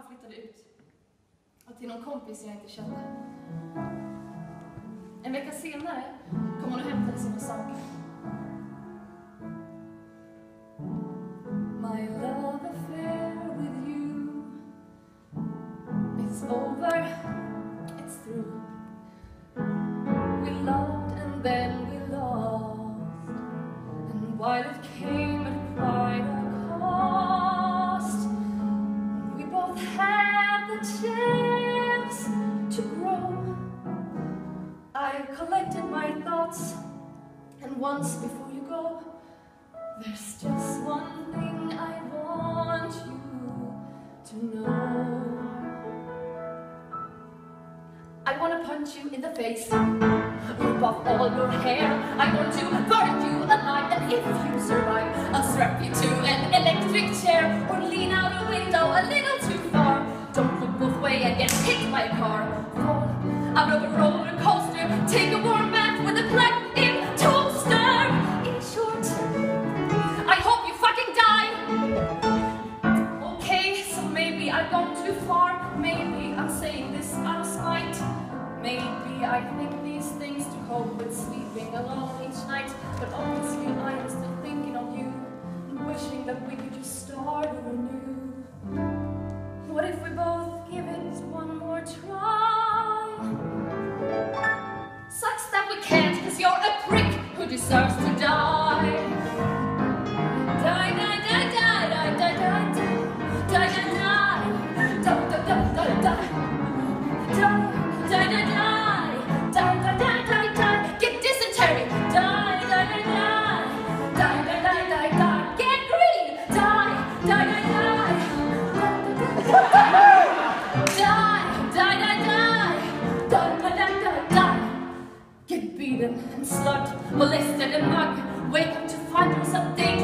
flyttade ut. Och till någon kompis jag inte kände. En vecka senare kom hon och hämtade sina saker. My love affair with you is over, it's through. We loved and then we lost, and while it came at quite a cost, we both had the chance to grow. I collected my thoughts, and once before you go, there's just one thing I want you to know. I want to punch you in the face, rip off all your hair. I want to burn you alive, and if you survive, I'll strap you to an electric chair, or lean out a window a little too far. Don't look both ways and get hit by a car. Fall out of a roller coaster, take a warm bath with a plug-in toaster. In short, I hope you fucking die. Okay, so maybe I've gone too far. Maybe I'm saying this out of spite. Maybe I think these things to cope with sleeping alone each night. But obviously I am still thinking of you, and wishing that we could just start over new. What if we both give it one more try? Sucks that we can't, 'cause you're a prick who deserves to die. Die, die, die, die, die, die, die, die, die, die, die, die, die, die, die. Die, die, die, die, die, die, die, get dysentery. Die, die, die, die, die, die, die, die, die, get green. Die, die, die, die, die, get beaten and slugged, molested and mugged. Wake up to find yourself dead.